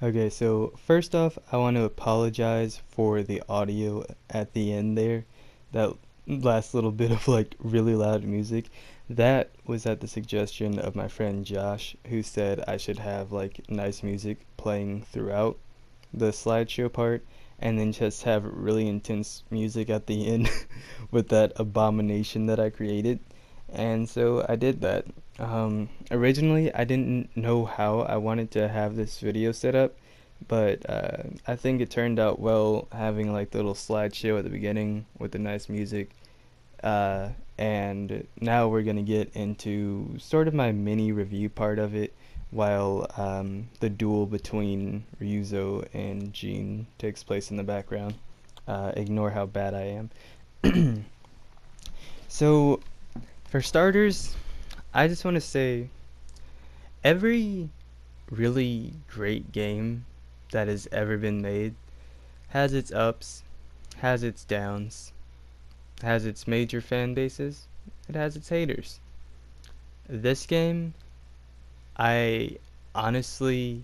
Okay, so first off, I want to apologize for the audio at the end there. That last little bit of like really loud music. That was at the suggestion of my friend Josh, who said I should have like nice music playing throughout the slideshow part, and then just have really intense music at the end with that abomination that I created. And so I did that. Originally, I didn't know how I wanted to have this video set up, but I think it turned out well having like the little slideshow at the beginning with the nice music. Uh, and now we're gonna get into sort of my mini review part of it while the duel between Ryuzo and Jean takes place in the background. Ignore how bad I am. So, for starters, I just want to say every really great game that has ever been made has its ups, has its downs, has its major fan bases, it has its haters. This game, I honestly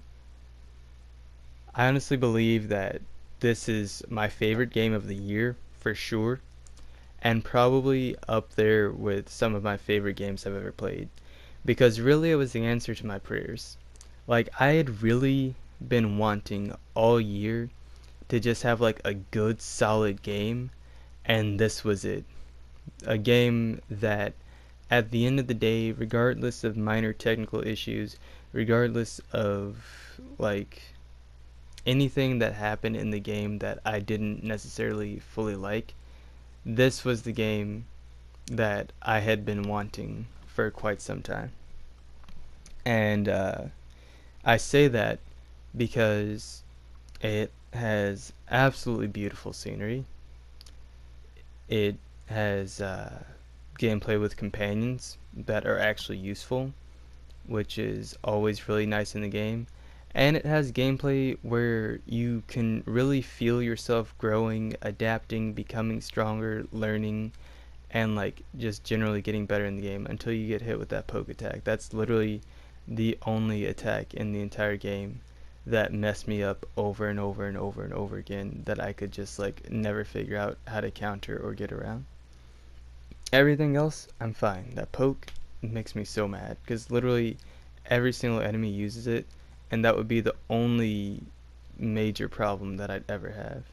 I honestly believe that this is my favorite game of the year for sure, and probably up there with some of my favorite games I've ever played, because really it was the answer to my prayers. Like, I had really been wanting all year to just have like a good solid game, and this was it. A game that at the end of the day, regardless of minor technical issues, regardless of like anything that happened in the game that I didn't necessarily fully like, this was the game that I had been wanting for quite some time. And I say that because it has absolutely beautiful scenery. It has gameplay with companions that are actually useful, which is always really nice in the game. And it has gameplay where you can really feel yourself growing, adapting, becoming stronger, learning, and like just generally getting better in the game until you get hit with that poke attack. That's literally the only attack in the entire game that messed me up over and over and over and over again, that I could just like never figure out how to counter or get around. Everything else, I'm fine. That poke makes me so mad because literally every single enemy uses it, and that would be the only major problem that I'd ever have.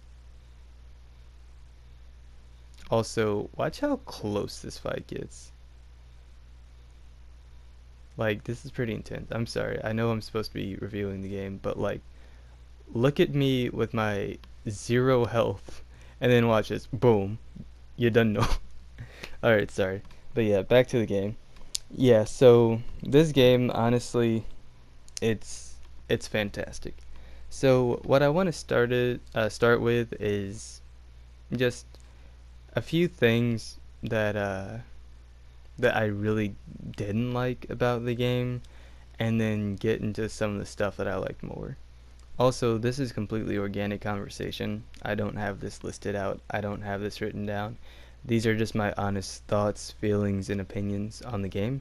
Also, watch how close this fight gets. Like, this is pretty intense. I'm sorry. I know I'm supposed to be reviewing the game, but like, look at me with my 0 health, and then watch this. Boom. You done know. Alright, sorry. But yeah, back to the game. Yeah, so this game, honestly, it's fantastic. So what I want to start with is just a few things that I really didn't like about the game, and then get into some of the stuff that I liked more. Also, this is completely organic conversation. I don't have this listed out. I don't have this written down. These are just my honest thoughts, feelings, and opinions on the game.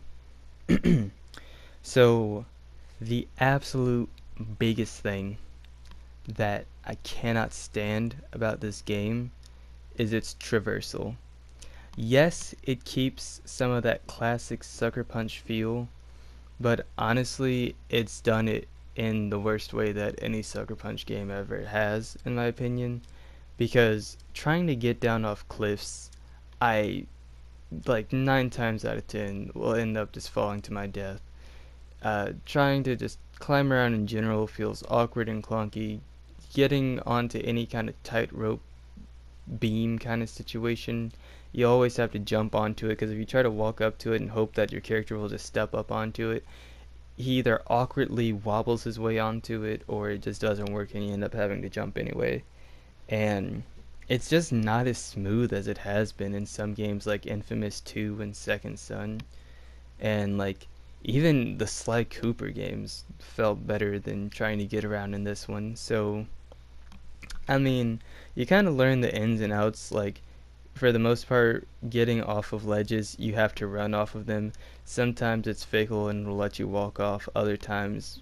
So, the absolute biggest thing that I cannot stand about this game is its traversal. Yes, it keeps some of that classic Sucker Punch feel, but honestly, it's done it in the worst way that any Sucker Punch game ever has, in my opinion. Because trying to get down off cliffs, I, like 9 times out of 10, will end up just falling to my death. Trying to just climb around in general feels awkward and clunky. Getting onto any kind of tightrope beam kind of situation, you always have to jump onto it, because if you try to walk up to it and hope that your character will just step up onto it, he either awkwardly wobbles his way onto it, or it just doesn't work and you end up having to jump anyway. And it's just not as smooth as it has been in some games like Infamous 2 and Second Son. And like, even the Sly Cooper games felt better than trying to get around in this one. So, I mean, you kind of learn the ins and outs. Like, for the most part, getting off of ledges, you have to run off of them. Sometimes it's fickle and will let you walk off. Other times,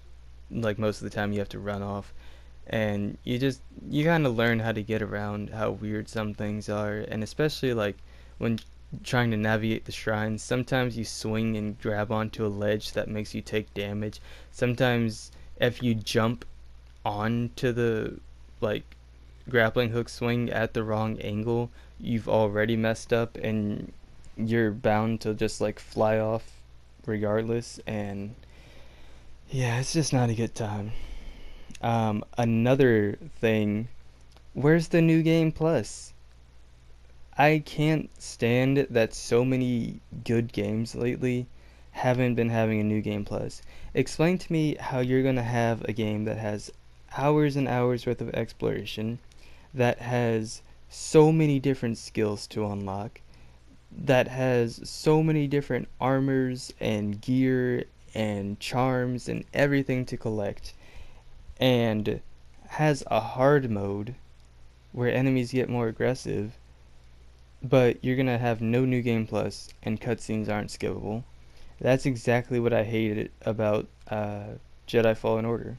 like most of the time you have to run off, and you kind of learn how to get around how weird some things are, and especially like when trying to navigate the shrines, sometimes you swing and grab onto a ledge that makes you take damage. Sometimes if you jump onto the like grappling hook swing at the wrong angle, you've already messed up and you're bound to just like fly off regardless. And yeah, it's just not a good time. Another thing, where's the new game plus? I can't stand that so many good games lately haven't been having a new game plus. Explain to me how you're gonna have a game that has hours and hours worth of exploration, that has so many different skills to unlock, that has so many different armors and gear and charms and everything to collect, and has a hard mode where enemies get more aggressive, but you're gonna have no new game plus and cutscenes aren't skippable. That's exactly what I hated about Jedi Fallen Order.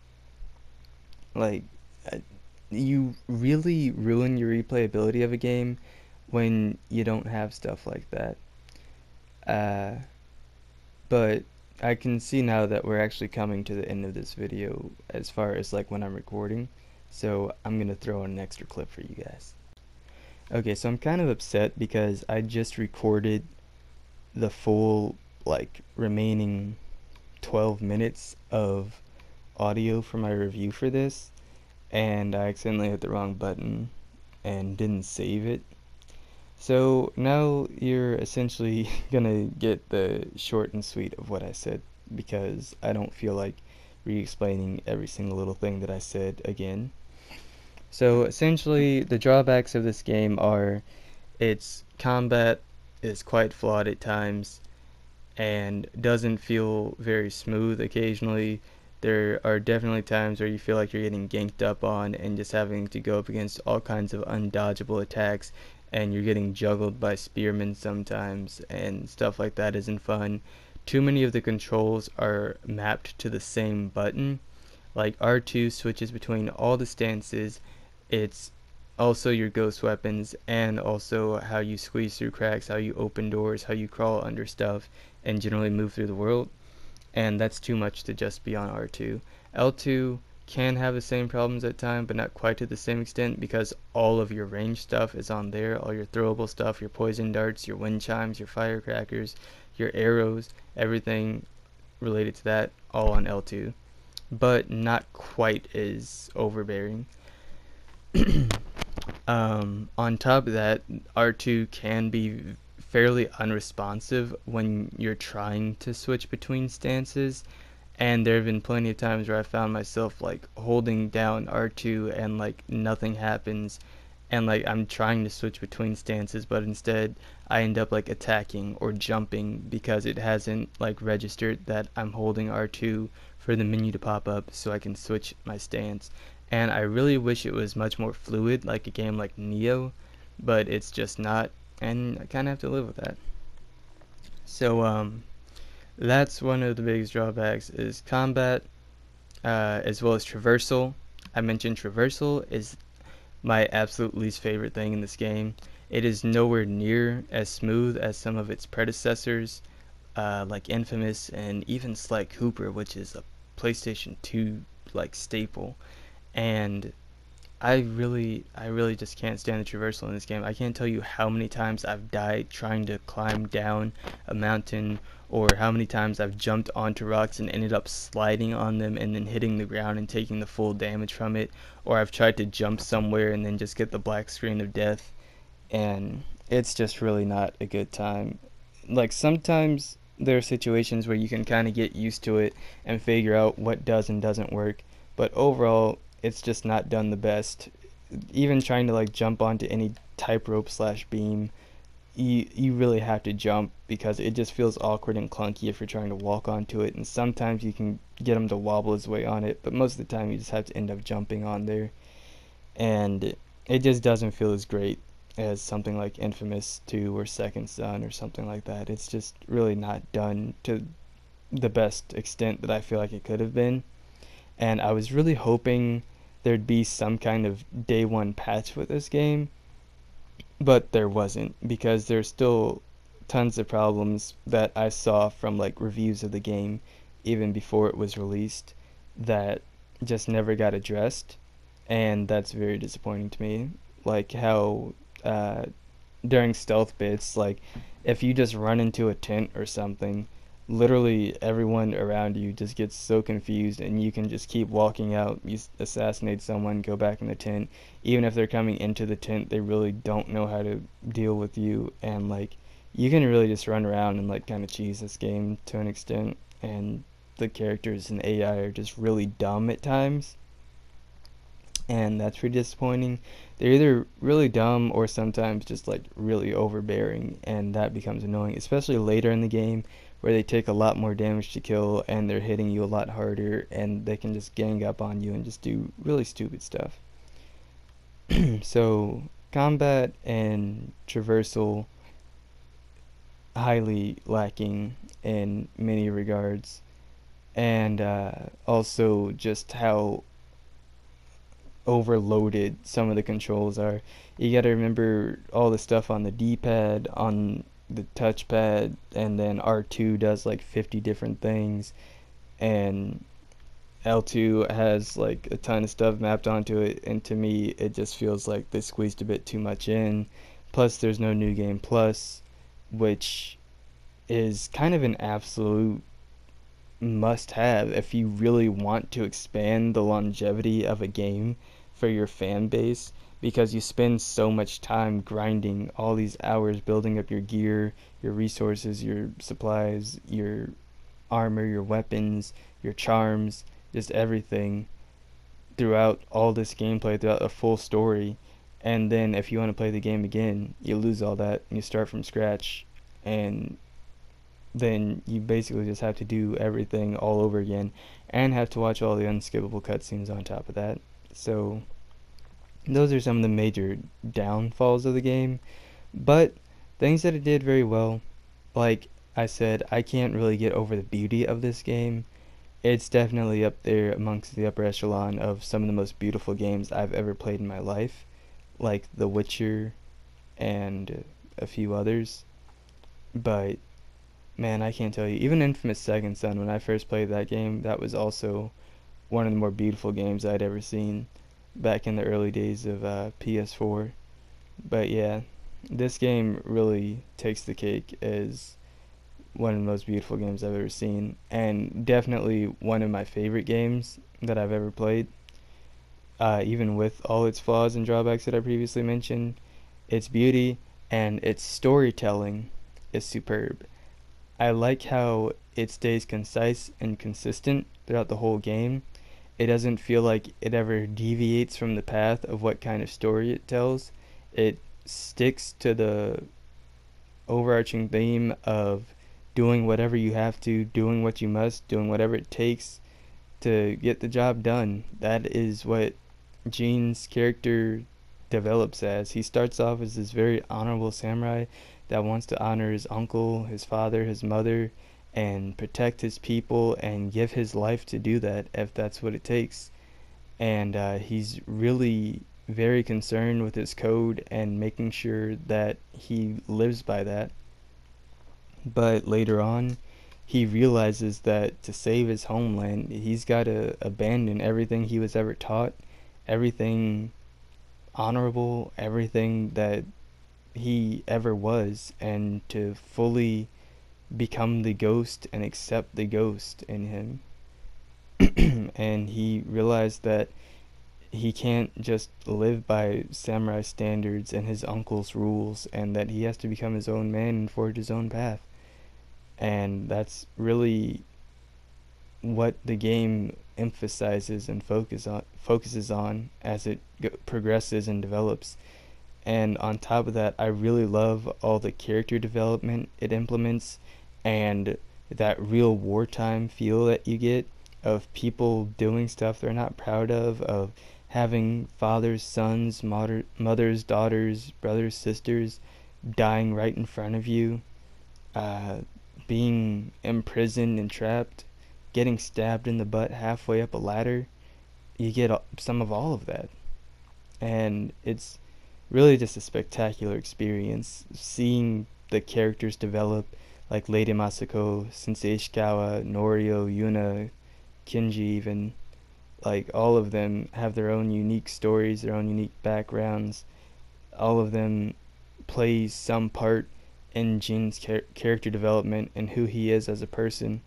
Like, uh, you really ruin your replayability of a game when you don't have stuff like that. Uh, but I can see now that we're actually coming to the end of this video as far as like when I'm recording, so I'm gonna throw in an extra clip for you guys. Okay, so I'm kind of upset because I just recorded the full like remaining 12 minutes of audio for my review for this, and I accidentally hit the wrong button and didn't save it. So now you're essentially gonna get the short and sweet of what I said, because I don't feel like re-explaining every single little thing that I said again. So essentially the drawbacks of this game are its combat is quite flawed at times and doesn't feel very smooth occasionally. There are definitely times where you feel like you're getting ganked up on and just having to go up against all kinds of undodgeable attacks, and you're getting juggled by spearmen sometimes, and stuff like that isn't fun. Too many of the controls are mapped to the same button. Like R2 switches between all the stances. It's also your ghost weapons, and also how you squeeze through cracks, how you open doors, how you crawl under stuff, and generally move through the world. And that's too much to just be on R2. L2 can have the same problems at times, but not quite to the same extent, because all of your range stuff is on there, all your throwable stuff, your poison darts, your wind chimes, your firecrackers, your arrows, everything related to that, all on L2, but not quite as overbearing. On top of that, R2 can be fairly unresponsive when you're trying to switch between stances, and there have been plenty of times where I found myself like holding down R2 and like nothing happens, and like I'm trying to switch between stances, but instead I end up like attacking or jumping because it hasn't like registered that I'm holding R2 for the menu to pop up so I can switch my stance. And I really wish it was much more fluid like a game like Neo, but it's just not, and I kind of have to live with that. So that's one of the biggest drawbacks is combat, as well as traversal. I mentioned traversal is my absolute least favorite thing in this game. It is nowhere near as smooth as some of its predecessors, like Infamous and even Sly Cooper, which is a PlayStation 2 like staple. And I really just can't stand the traversal in this game. I can't tell you how many times I've died trying to climb down a mountain, or how many times I've jumped onto rocks and ended up sliding on them and then hitting the ground and taking the full damage from it, or I've tried to jump somewhere and then just get the black screen of death, and it's just really not a good time. Like, sometimes there are situations where you can kind of get used to it and figure out what does and doesn't work, but overall it's just not done the best. Even trying to like jump onto any type rope slash beam, you really have to jump because it just feels awkward and clunky if you're trying to walk onto it, and sometimes you can get him to wobble his way on it, but most of the time you just have to end up jumping on there, and it just doesn't feel as great as something like Infamous 2 or Second Son or something like that. It's just really not done to the best extent that I feel like it could have been. and I was really hoping there'd be some kind of day one patch with this game, but there wasn't, because there's still tons of problems that I saw from like reviews of the game even before it was released that just never got addressed, and that's very disappointing to me. Like how uh, during stealth bits, like if you just run into a tent or something, literally everyone around you just gets so confused, and you can just keep walking out, you assassinate someone, go back in the tent. Even if they're coming into the tent, they really don't know how to deal with you, and like you can really just run around and like kind of cheese this game to an extent, and the characters and AI are just really dumb at times, and that's pretty disappointing. They're either really dumb or sometimes just like really overbearing, and that becomes annoying, especially later in the game where they take a lot more damage to kill and they're hitting you a lot harder, and they can just gang up on you and just do really stupid stuff. So, combat and traversal highly lacking in many regards, and also just how overloaded some of the controls are. You got to remember all the stuff on the D-pad, on the touchpad, and then R2 does like 50 different things, and L2 has like a ton of stuff mapped onto it, and to me it just feels like they squeezed a bit too much in. Plus there's no New Game Plus, which is kind of an absolute must have if you really want to expand the longevity of a game for your fan base, because you spend so much time grinding all these hours building up your gear, your resources, your supplies, your armor, your weapons, your charms, just everything throughout all this gameplay, throughout a full story. And then if you want to play the game again, you lose all that and you start from scratch, and then you basically just have to do everything all over again and have to watch all the unskippable cutscenes on top of that. So those are some of the major downfalls of the game, but things that it did very well. Like I said, I can't really get over the beauty of this game. It's definitely up there amongst the upper echelon of some of the most beautiful games I've ever played in my life, like The Witcher and a few others. But man, I can't tell you. Even Infamous Second Son, when I first played that game, that was also one of the more beautiful games I'd ever seen back in the early days of PS4. But yeah, this game really takes the cake as one of the most beautiful games I've ever seen, and definitely one of my favorite games that I've ever played. Even with all its flaws and drawbacks that I previously mentioned, its beauty and its storytelling is superb. I like how it stays concise and consistent throughout the whole game. It doesn't feel like it ever deviates from the path of what kind of story it tells. It sticks to the overarching theme of doing whatever you have to, doing what you must, doing whatever it takes to get the job done. That is what Gene's character develops as. He starts off as this very honorable samurai that wants to honor his uncle, his father, his mother, and protect his people and give his life to do that if that's what it takes. And he's really very concerned with his code and making sure that he lives by that. But later on, he realizes that to save his homeland, he's got to abandon everything he was ever taught, everything honorable, everything that he ever was, and to fully become the ghost and accept the ghost in him. And he realized that he can't just live by samurai standards and his uncle's rules, and that he has to become his own man and forge his own path. And that's really what the game emphasizes and focuses on as it progresses and develops. And on top of that, I really love all the character development it implements, and that real wartime feel that you get of people doing stuff they're not proud of having fathers, sons, mothers, daughters, brothers, sisters dying right in front of you, uh, being imprisoned and trapped, getting stabbed in the butt halfway up a ladder, you get some of all of that. And it's really just a spectacular experience seeing the characters develop, like Lady Masako, Sensei Ishikawa, Norio, Yuna, Kinji even. Like, all of them have their own unique stories, their own unique backgrounds. All of them play some part in Jin's character development and who he is as a person.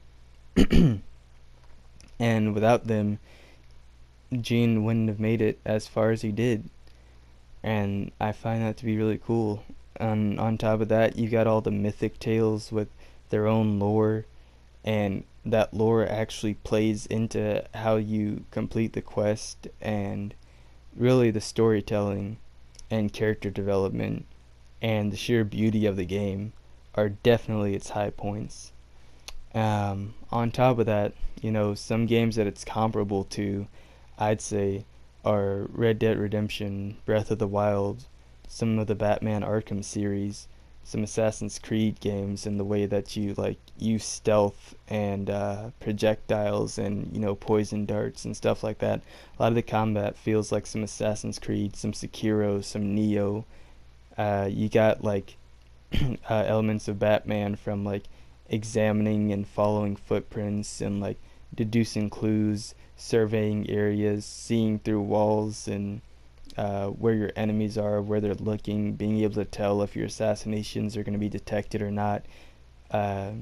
And without them, Jin wouldn't have made it as far as he did. And I find that to be really cool. And on top of that, you got all the mythic tales with their own lore, and that lore actually plays into how you complete the quest, and really the storytelling and character development and the sheer beauty of the game are definitely its high points. On top of that, some games that it's comparable to, I'd say, are Red Dead Redemption, Breath of the Wild, some of the Batman Arkham series, some Assassin's Creed games, and the way that you like use stealth and projectiles and poison darts and stuff like that. A lot of the combat feels like some Assassin's Creed, some Sekiro, some Neo. You got like elements of Batman from like examining and following footprints and like deducing clues, surveying areas, seeing through walls, and where your enemies are, where they're looking, being able to tell if your assassinations are going to be detected or not. Uh,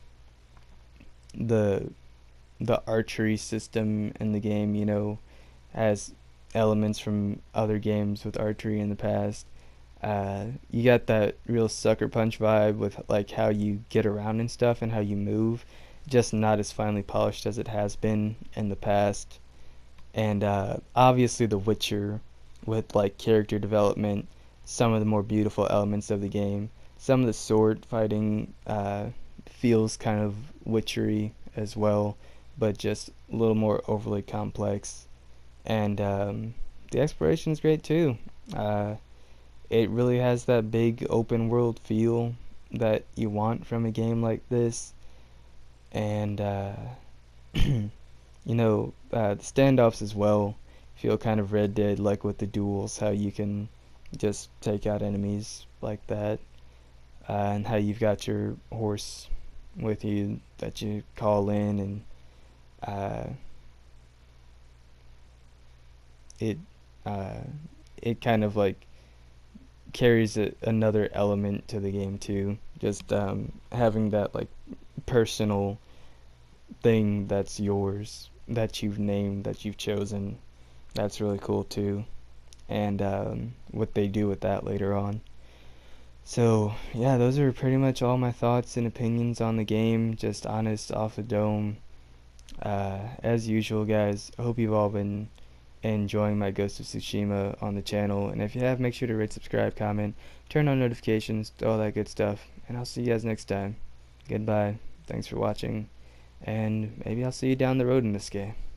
the the archery system in the game, has elements from other games with archery in the past. You got that real Sucker Punch vibe with like how you get around and stuff and how you move, just not as finely polished as it has been in the past. And obviously The Witcher, with like character development, some of the more beautiful elements of the game. Some of the sword fighting feels kind of witchery as well, but just a little more overly complex. And the exploration is great too. Uh, it really has that big open world feel that you want from a game like this. And the standoffs as well feel kind of Red Dead, like with the duels, how you can just take out enemies like that, and how you've got your horse with you that you call in, and uh, it uh, it kind of like carries another element to the game too. Just having that like personal thing that's yours, that you've named, that you've chosen. That's really cool too. And what they do with that later on. So, yeah, those are pretty much all my thoughts and opinions on the game. Just honest, off the dome. As usual, guys, I hope you've all been enjoying my Ghost of Tsushima on the channel. And if you have, make sure to rate, subscribe, comment, turn on notifications, all that good stuff. And I'll see you guys next time. Goodbye. Thanks for watching. And maybe I'll see you down the road in this game.